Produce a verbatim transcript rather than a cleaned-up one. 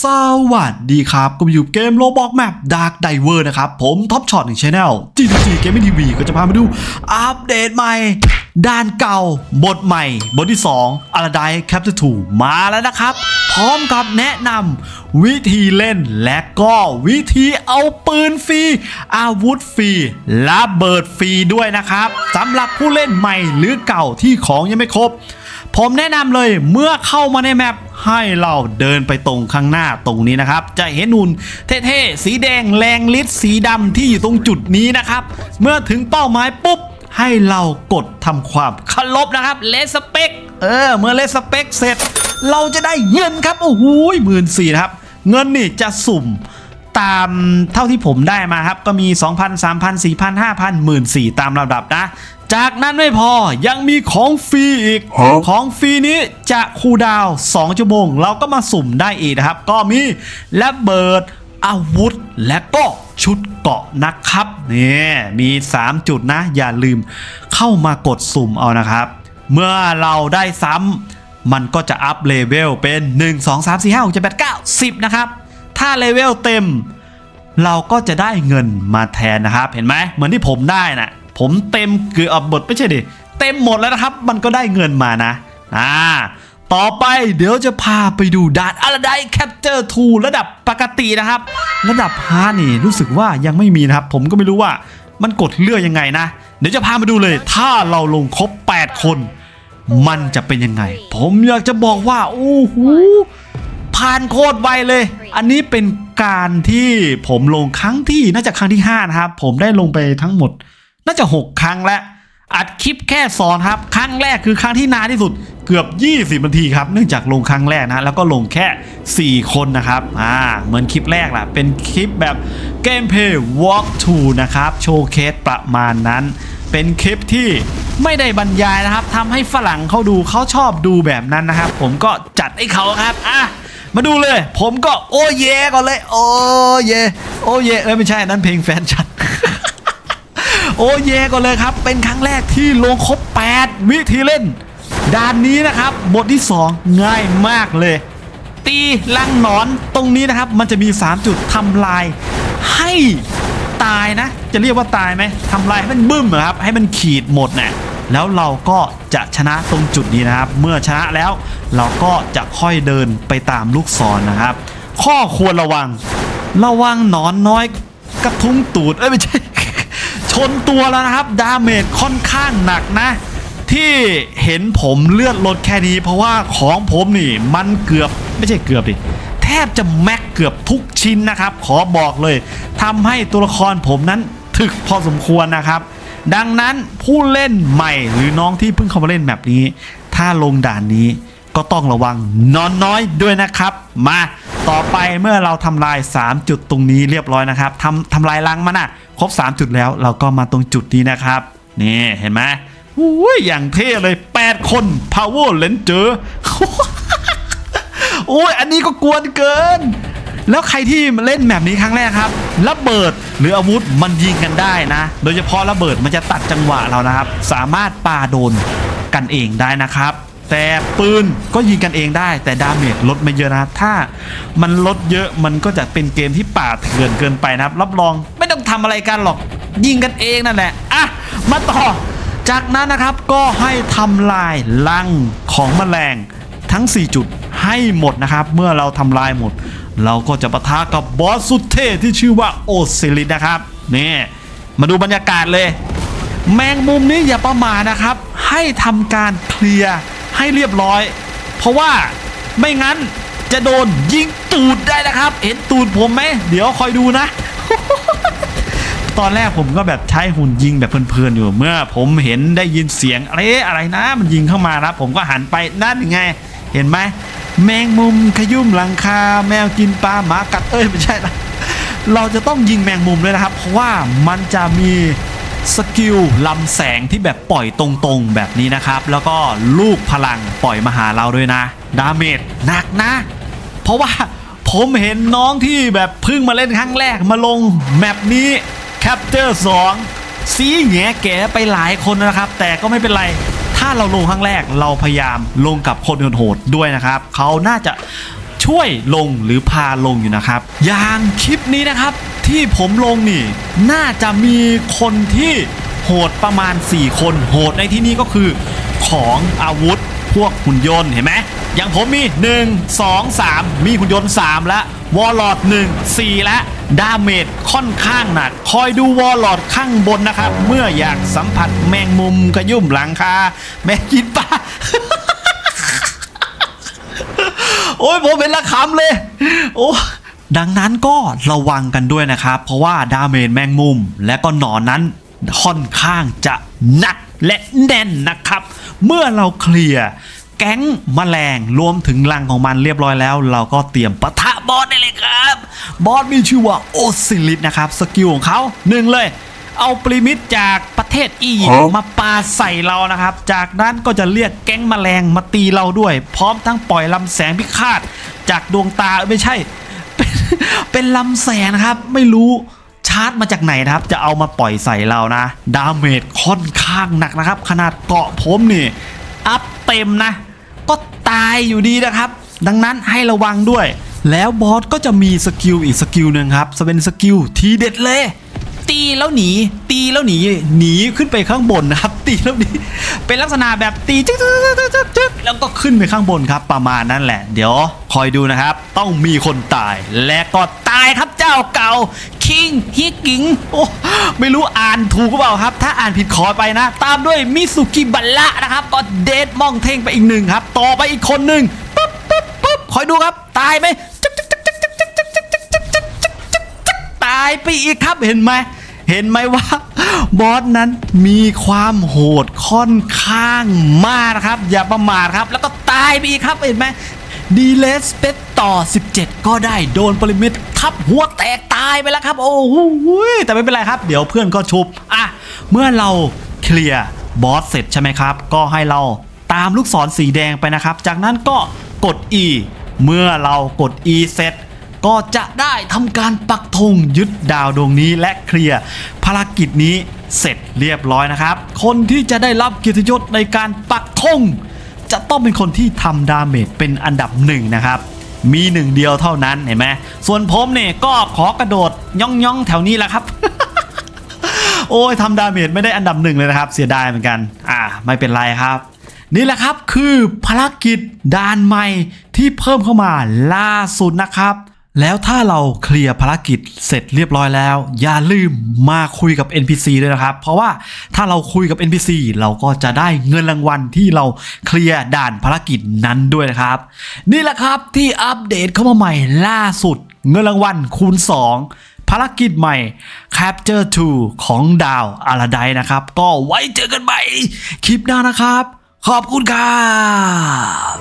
สวัสดีครับก็อยู่เกมโรบอกแมป Dark Diver นะครับผมท็อปช็อตหนึ่ง Channel จี ที จี Gaming ที วี ก็จะพามาดูอัปเดตใหม่ด้านเก่าบทใหม่บทที่สอง Paradise Chapter ทูมาแล้วนะครับพร้อมกับแนะนำวิธีเล่นและก็วิธีเอาปืนฟรีอาวุธฟรีระเบิดฟรีด้วยนะครับสำหรับผู้เล่นใหม่หรือเก่าที่ของยังไม่ครบผมแนะนำเลยเมื่อเข้ามาในแมปให้เราเดินไปตรงข้างหน้าตรงนี้นะครับจะเห็นหุ่นเท่ๆสีแดงแรงฤทธิ์สีดำที่อยู่ตรงจุดนี้นะครับเมื่อถึงเป้าหมายปุ๊บให้เรากดทำความเคารพนะครับเลสเปกเออเมื่อเลสเปกเสร็จเราจะได้เงินครับโอ้โหหมื่นสี่นะครับเงินนี่จะสุ่มตามเท่าที่ผมได้มาครับก็มี สองพัน สามพัน สี่พัน ห้าพัน หมื่นสี่ตามลำดับนะจากนั้นไม่พอยังมีของฟรีอีกของฟรีนี้จะคูลดาวน์สองชั่วโมงเราก็มาสุ่มได้อีกนะครับก็มีระเบิดอาวุธและก็ชุดเกราะนะครับนี่มีสามจุดนะอย่าลืมเข้ามากดสุ่มเอานะครับเมื่อเราได้ซ้ำมันก็จะอัพเลเวลเป็นหนึ่ง สอง สาม สี่ ห้า หก เจ็ด แปด เก้า สิบนะครับถ้าเลเวลเต็มเราก็จะได้เงินมาแทนนะครับเห็นไหมเหมือนที่ผมได้นะผมเต็มเกือบบทไม่ใช่ดิเต็มหมดแล้วนะครับมันก็ได้เงินมานะอ่าต่อไปเดี๋ยวจะพาไปดูด่าน Paradise Chapter ทูระดับปกตินะครับระดับฮาร์ดนี่รู้สึกว่ายังไม่มีนะครับผมก็ไม่รู้ว่ามันกดเลือกยังไงนะเดี๋ยวจะพามาดูเลยถ้าเราลงครบแปดคนมันจะเป็นยังไงผมอยากจะบอกว่าโอ้โหผ่านโคตรไวเลยอันนี้เป็นการที่ผมลงครั้งที่น่าจะครั้งที่ห้านะครับผมได้ลงไปทั้งหมดน่าจะหกครั้งแล้วอัดคลิปแค่สอนครับครั้งแรกคือครั้งที่นานที่สุดเกือบยี่สิบนาทีครับเนื่องจากลงครั้งแรกนะแล้วก็ลงแค่สี่คนนะครับอ่าเหมือนคลิปแรกแหละเป็นคลิปแบบเกมเพลย์วอล์กทูนะครับโชว์เคสประมาณนั้นเป็นคลิปที่ไม่ได้บรรยายนะครับทำให้ฝรั่งเขาดูเขาชอบดูแบบนั้นนะครับผมก็จัดให้เขาครับอ่ะมาดูเลยผมก็โอ้เย่ก่อนเลยโอ้เย่โอ้เย่เออไม่ใช่นั่นเพลงแฟนฉันโอ้เย่ก่อนเลยครับเป็นครั้งแรกที่ลงครบแปดวิธีเล่นด่านนี้นะครับบทที่สองง่ายมากเลยตีลังหนอนตรงนี้นะครับมันจะมีสามจุดทำลายให้ตายนะจะเรียกว่าตายไหมทำลายให้มันบึ้มนะครับให้มันขีดหมดเนี่ยแล้วเราก็จะชนะตรงจุดนี้นะครับเมื่อชนะแล้วเราก็จะค่อยเดินไปตามลูกศร นะครับข้อควรระวังระวังหนอนน้อยกระทุ้งตูดเอ้ยไม่ใช่ชนตัวแล้วนะครับดาเมจค่อนข้างหนักนะที่เห็นผมเลือดลดแค่นี้เพราะว่าของผมนี่มันเกือบไม่ใช่เกือบดิแทบจะแม็กเกือบทุกชิ้นนะครับขอบอกเลยทำให้ตัวละครผมนั้นถึกพอสมควรนะครับดังนั้นผู้เล่นใหม่หรือน้องที่เพิ่งเข้ามาเล่นแบบนี้ถ้าลงด่านนี้ก็ต้องระวังนอนน้อยด้วยนะครับมาต่อไปเมื่อเราทำลายสามจุดตรงนี้เรียบร้อยนะครับทำทำลายรังมันนะครบสามจุดแล้วเราก็มาตรงจุดนี้นะครับนี่เห็นไหมโอ้ยอย่างเท่เลยแปดคน Power Ranger โอ้ยอันนี้ก็กวนเกินแล้วใครที่เล่นแบบนี้ครั้งแรกครับระเบิดหรืออาวุธมันยิงกันได้นะโดยเฉพาะระเบิดมันจะตัดจังหวะเรานะครับสามารถปาโดนกันเองได้นะครับแต่ปืนก็ยิงกันเองได้แต่ดาเมจลดไม่เยอะนะถ้ามันลดเยอะมันก็จะเป็นเกมที่ป่าเถื่อนเกินไปนะครับรับรองไม่ต้องทำอะไรกันหรอกยิงกันเองนั่นแหละอ่ะมาต่อจากนั้นนะครับก็ให้ทำลายรังของแมลงทั้งสี่จุดให้หมดนะครับเมื่อเราทำลายหมดเราก็จะปะทะกับบอสสุดเท่ที่ชื่อว่าโอซิลิสนะครับนี่มาดูบรรยากาศเลยแมงมุมนี้อย่าประมาทนะครับให้ทำการเคลียร์ให้เรียบร้อยเพราะว่าไม่งั้นจะโดนยิงตูดได้นะครับเห็นตูดผมไหมเดี๋ยวคอยดูนะ ตอนแรกผมก็แบบใช้หุ่นยิงแบบเพลินๆอยู่เมื่อผมเห็นได้ยินเสียงอะไรอะไรนะมันยิงเข้ามานะผมก็หันไปนั่นยังไงเห็นไหมแมงมุมขยุ่มหลังคาแมวกินปลาหมากัดเอ้ยไม่ใช่นะเราจะต้องยิงแมงมุมด้วยนะครับเพราะว่ามันจะมีสกิลลำแสงที่แบบปล่อยตรงๆแบบนี้นะครับแล้วก็ลูกพลังปล่อยมาหาเราด้วยนะดาเมจหนักนะเพราะว่าผมเห็นน้องที่แบบเพิ่งมาเล่นครั้งแรกมาลงแมปนี้แคปเจอร์สองซีแง่แก่ไปหลายคนนะครับแต่ก็ไม่เป็นไรถ้าเราลงครั้งแรกเราพยายามลงกับคนโหดๆด้วยนะครับเขาน่าจะชช่วยลงหรือพาลงอยู่นะครับอย่างคลิปนี้นะครับที่ผมลงนี่น่าจะมีคนที่โหดประมาณสี่คนโหดในที่นี้ก็คือของอาวุธพวกหุ่นยนต์เห็นไหมอย่างผมมีหนึ่ง สอง สามมีหุ่นยนต์สามแล้ววอลล์ดหนึ่ง สี่และดาเมจค่อนข้างหนักคอยดูวอลล์ดข้างบนนะครับเมื่ออยากสัมผัสแมงมุมกระยุ่มหลังคาแม่กินปะ โอ้ยผมเป็นละคำเลยโอ้ดังนั้นก็ระวังกันด้วยนะครับเพราะว่าดาเมจแมงมุมและก็หนอนนั้นค่อนข้างจะหนักและแน่นนะครับเมื่อเราเคลียร์แก๊งแมลงรวมถึงรังของมันเรียบร้อยแล้วเราก็เตรียมปะทะบอสได้เลยครับบอสมีชื่อว่าโอซิลิสนะครับสกิลของเขาหนึ่งเลยเอาปริมิตจากประเทศอียิปต์มาปาใส่เรานะครับจากนั้นก็จะเรียกแก๊งแมลงมาตีเราด้วยพร้อมทั้งปล่อยลำแสงพิฆาตจากดวงตาไม่ใช่ เป็น, เป็นลำแสงนะครับไม่รู้ชาร์จมาจากไหนนะครับจะเอามาปล่อยใส่เรานะดาเมจค่อนข้างหนักนะครับขนาดเกาะผมนี่อัพเต็มนะก็ตายอยู่ดีนะครับดังนั้นให้ระวังด้วยแล้วบอสก็จะมีสกิลอีกสกิลหนึ่งครับจะเป็นสกิลทีเด็ดเลยตีแล้วหนีตีแล้วหนีหนีขึ้นไปข้างบนนะครับตีแล้วหนีเป็นลักษณะแบบตีจึ๊กจึ๊กจึ๊กจึ๊กแล้วก็ขึ้นไปข้างบนครับประมาณนั้นแหละเดี๋ยวคอยดูนะครับต้องมีคนตายและก็ตายครับเจ้าเก่าคิงฮิกิงโอ้ไม่รู้อ่านถูกหรือเปล่าครับถ้าอ่านผิดขอไปนะตามด้วยมิสุกิบัลละนะครับก็เดดมองเท่งไปอีกหนึ่งครับต่อไปอีกคนหนึ่งปุ๊บปุ๊บปุ๊บคอยดูครับตายไหมตายไปอีกครับเห็นไหมเห็นไหมว่าบอสนั้นมีความโหดค่อนข้างมากนะครับอย่าประมาทครับแล้วก็ตายไปอีกครับเห็นไหมดีเลสเปตต่อสิบเจ็ดก็ได้โดนปริมิตทับหัวแตกตายไปแล้วครับโอ้โหแต่ไม่เป็นไรครับเดี๋ยวเพื่อนก็ชุบอ่ะเมื่อเราเคลียร์บอสเสร็จใช่ไหมครับก็ให้เราตามลูกศรสีแดงไปนะครับจากนั้นก็กด E เมื่อเรากด E เสร็จก็จะได้ทำการปักธงยึดดาวดวงนี้และเคลียร์ภารกิจนี้เสร็จเรียบร้อยนะครับคนที่จะได้รับเกียรติยศในการปักธงจะต้องเป็นคนที่ทำดาเมจเป็นอันดับหนึ่งนะครับมีหนึ่งเดียวเท่านั้นเห็นไหมส่วนผมเนี่ยก็ขอกระโดดย่องย่องแถวนี้แหละครับ โอ้ยทำดาเมจไม่ได้อันดับหนึ่งเลยนะครับเสียดายเหมือนกันอ่าไม่เป็นไรครับนี่แหละครับคือภารกิจด่านใหม่ที่เพิ่มเข้ามาล่าสุดนะครับแล้วถ้าเราเคลียร์ภารกิจเสร็จเรียบร้อยแล้วอย่าลืมมาคุยกับ เอ็น พี ซี ด้วยนะครับเพราะว่าถ้าเราคุยกับ เอ็น พี ซี เราก็จะได้เงินรางวัลที่เราเคลียร์ด่านภารกิจนั้นด้วยนะครับนี่แหละครับที่อัปเดตเข้ามาใหม่ล่าสุดเงินรางวัลคูณสองภารกิจใหม่ Capture ทู ของดาวอาราไดนะครับก็ไว้เจอกันใหม่คลิปหน้านะครับขอบคุณครับ